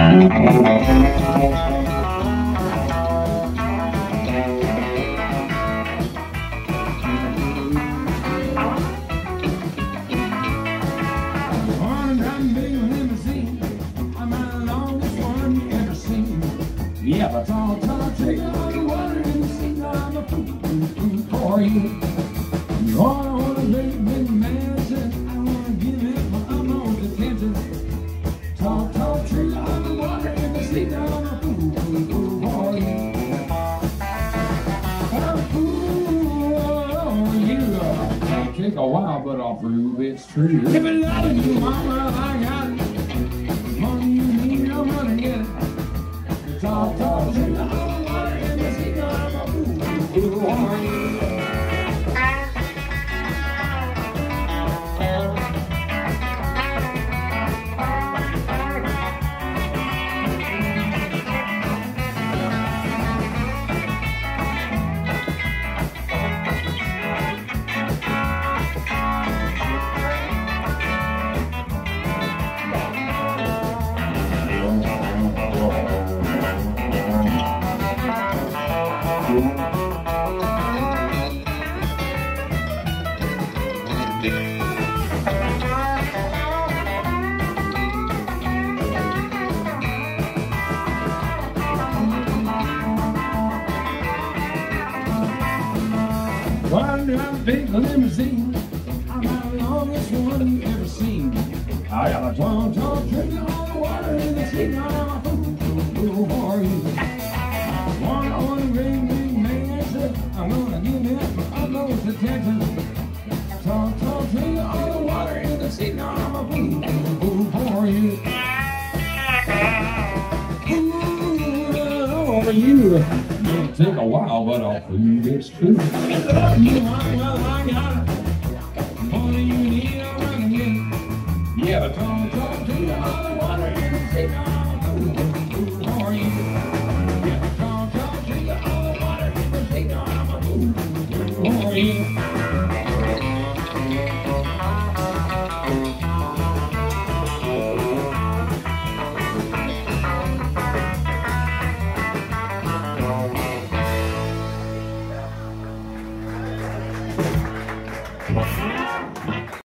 Yeah, but tall, take all the water in the sea. I'm a fool for you. You want to big, big mansion. I want to give it my utmost attention. Tall, take all the water in the sea. I'm a fool for you. I'm a fool for you. It'll take a while, but I'll prove it's true. If it loves you, mama, I got it. Money you need, I'm gonna get it. Talk, drink all the water in the sea. I'm a fool for you. One big limousine, I'm the longest one you ever seen. I got a tall, drinking all the water in the sea. I'm a fool for you. One great big man, I'm gonna give it my utmost attention. Tall, drinking all the water in the sea. I'm a fool for you. Fool for you. It'll take a while, but I'll prove it's true. Well, I got it. Money you need, I'm gonna get it. Yeah, but talk to you all the water in the sea. I'm a fool for you. Yeah, talk to you all the water in the sea. I'm a fool for you.